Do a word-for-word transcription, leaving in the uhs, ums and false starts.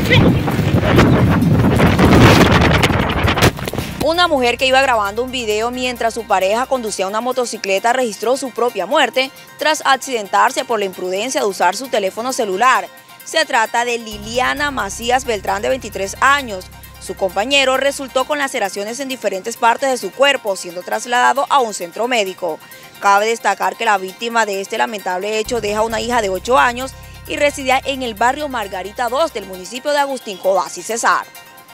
Una mujer que iba grabando un video mientras su pareja conducía una motocicleta registró su propia muerte tras accidentarse por la imprudencia de usar su teléfono celular. Se trata de Liliana Macías Beltrán, de veintitrés años. Su compañero resultó con laceraciones en diferentes partes de su cuerpo, siendo trasladado a un centro médico. Cabe destacar que la víctima de este lamentable hecho deja una hija de ocho años y residía en el barrio Margarita dos del municipio de Agustín Codazzi Cesar.